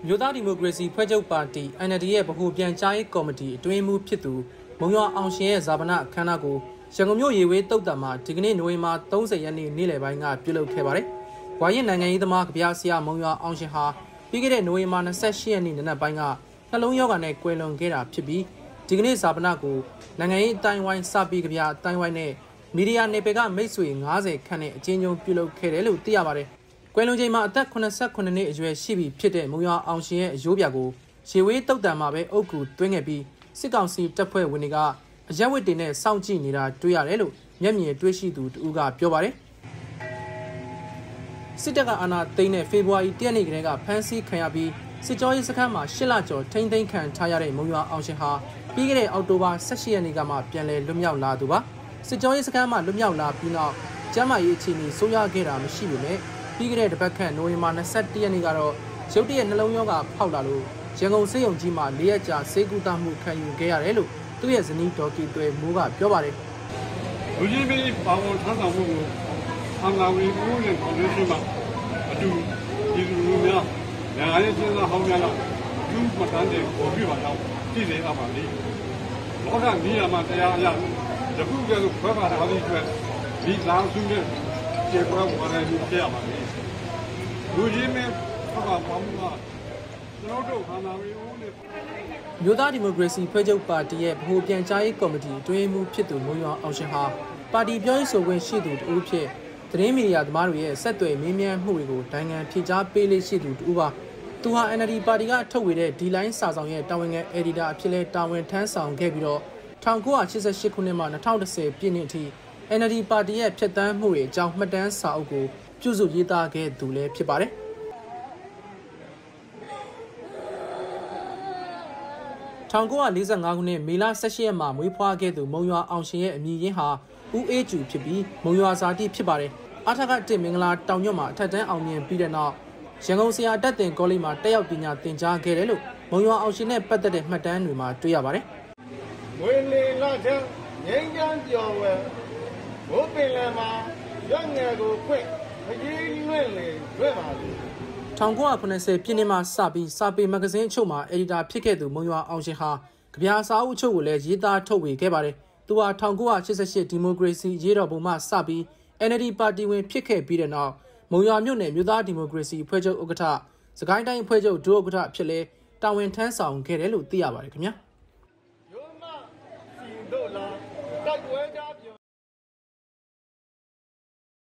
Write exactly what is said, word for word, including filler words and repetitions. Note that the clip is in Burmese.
မျိုးသားဒီမိုကရေစီဖွဲ့ချုပ်ပါတီ N L D ရဲ့ဗဟိုပြန်ကြားရေးကော်မတီအတွင်းမှုဖြစ်သူမုံရွာအောင်ရှင်ရဲ့ဇာပနအခမ်းအနားကိုရန်ကုန်မြို့ရေဝေးတုတ်တံမှာဒီကနေ့နိုဝင်ဘာ၃၀ရက်နေ့နေ့လယ်ပိုင်းကပြုလုပ်ခဲ့ပါတယ်။ဝါရင်နိုင်ငံရေးသမားကဗျာဆရာမုံရွာအောင်ရှင်ဟာပြီးခဲ့တဲ့နိုဝင်ဘာ၂၈ရက်နေ့နံနက်ပိုင်းကနှလုံးရောဂါနဲ့ကွယ်လွန်ခဲ့တာဖြစ်ပြီးဒီကနေ့ဇာပနကိုနိုင်ငံရေးအတိုင်းဝိုင်းစပီးကဗျာအတိုင်းဝိုင်းနဲ့မီဒီယာနယ်ပယ်ကမိတ်ဆွေ၅၀ခန့်နဲ့အကျဉ်းချုပ်ပြုလုပ်ခဲ့တယ်လို့သိရပါတယ်။ကွယ်လွန်ချိန်မှာအသက်၈၈နှစ်အရွယ်ရှိပြီဖြစ်တဲ့မုံရွာအောင်ရှင်ရဲ့အယိုးပြကိုရေဝေးတုတ်တံမှာပဲအုပ်ကူသွင်းခဲ့ပြီးစစ်ကောင်စီတပ်ဖွဲ့ဝင်တွေကအရက်ဝတ်တွေနဲ့စောင့်ကြည့်နေတာတွေ့ရတယ်လို့မျက်မြင်တွေ့ရှိသူတူကပြောပါတယ်စစ်တပ်ကအာဏာသိမ်းတဲ့ဖေဖော်ဝါရီ၁ရက်နေ့ကတည်းကဖမ်းဆီးခံရပြီးစစ်ကြောရေးစခန်းမှာ၈လကျော်ထိန်းသိမ်းခံထားရတဲ့မုံရွာအောင်ရှင်ဟာပြီးခဲ့တဲ့အောက်တိုဘာ၁၈ရက်နေ့ကမှပြန်လည်လွတ်မြောက်လာသူပါစစ်ကြောရေးစခန်းမှာလွတ်မြောက်လာပြီးနောက်ကျန်းမာရေးအခြေအနေဆိုးရွားခဲ့တာမရှိပေမဲ့ပြီးခဲ့တဲ့တစ်ပတ်ခန့်နိုဝင်ဘာ၂၁ရက်နေ့ကတော့ရုတ်တရက်နှလုံးရောဂါဖောက်လာလို့ရန်ကုန်စေယုံကြီးမှာ၄ရက်ကြာဆေးကုသမှုခံယူခဲ့ရတယ်လို့သူရဲ့ဇနီးဒေါ်ကီတွယ်မိုးကပြောပါတယ်လူကြီးမင်းပါဝင်ထမ်းဆောင်မှုကိုအင်္ဂါဝီဦးနဲ့ဖောင်ဒေးရှင်းမှာအတူဒီလူလူများနိုင်ငံရေးစဉ်းစားဟောင်းများတော့လူ့မှတ်တမ်းတွေပေါ်ပြပါတော့ကြည့်နေရပါလိမ့်လောကမိယာမှာတရားအရတခုတည်းကိုခွဲပါထားသည့်အတွက်ဒီလာစုနဲ့ကျေပွားဝါရည်ပြရပါလိမ့်လူကြီးမင်းဟောပါပေါင်းမှာကျွန်တော်တို့ခန္ဓာဝီဦးနဲ့မျိုးသားဒီမိုကရေစီဖွဲ့ချုပ်ပါတီရဲ့ဗဟိုပြန်ကြားရေးကော်မတီအတွင်းမှုဖြစ်သူမုံရွာအောင်ရှင်ဟာပါတီပြောရေးဆိုခွင့်ရှိသူတူဖြစ်သတင်းမီဒီယာသမားတွေရဲ့ဆက်သွယ်မေးမြန်းမှုတွေကိုနိုင်ငံဖြေကြားပေးလေးရှိသူတူပါသူဟာ N L D ပါတီကထုတ်ဝေတဲ့ဒီလိုင်းစာဆောင်ရဲ့တာဝန်ခံအယ်ဒီတာအဖြစ်လဲတာဝန်ထမ်းဆောင်ခဲ့ပြီးတော့၁၉၈၈ခုနှစ်မှ၂၀၁၀ပြည့်နှစ်အထိ N L D ပါတီရဲ့ဖြတ်တန်းမှုတွေအကြောင်းမှတ်တမ်းစာအုပ်ကိုပြုစုရေးသားခဲ့သူလည်းဖြစ်ပါတယ်၁၉၄၅ခုနှစ်မေလ၁၈ရက်မှာမွေးဖွားခဲ့သူမုံရွာအောင်ရှင်ရဲ့အမည်ရင်းဟာဦးအေးကျူဖြစ်ပြီးမုံရွာဇာတိဖြစ်ပါတယ်။အထက်ကတစ်မင်္ဂလာတောင်ညွတ်မှာအထက်တန်းအောင်မြင်ပြီးတဲ့နောက်ရန်ကုန်ဆရာတက်တင်ကောလိပ်မှာတက်ရောက်ပညာသင်ကြားခဲ့တယ်လို့မုံရွာအောင်ရှင်နဲ့ပတ်သက်တဲ့မှတ်တမ်းတွေမှာတွေ့ရပါတယ်။မွေလီလချမ်းငိမ့်ချမ်းကျော်ဝဲဘိုးပင်လယ်မှာရက်ငယ်ကိုဖွင့်ခကြီးလွင့်လေလွင့်ပါလေ၁၉၇၀ပြည့်နှစ်မှစပြီးစာပေမဂ္ဂဇင်းအချို့မှာအယ်ဒီတာဖြစ်ခဲ့သူမုံရွာအောင်ရှင်ဟာကဗျာစာအုပ်အချို့ကိုလည်းရေးသားထုတ်ဝေခဲ့ပါတယ်။သူဟာ၁၉၈၈ဒီမိုကရေစီရေးတော်ပုံမှစပြီး N L D ပါတီဝင်ဖြစ်ခဲ့ပြီးတဲ့နောက်မုံရွာမြို့နယ်မြို့သားဒီမိုကရေစီအဖွဲ့ချုပ်ဥက္ကဋ္ဌစကိုင်းတိုင်းအဖွဲ့ချုပ်ဒုဥက္ကဋ္ဌဖြစ်လဲတာဝန်ထမ်းဆောင်ခဲ့တယ်လို့သိရပါတယ်ခင်ဗျာ။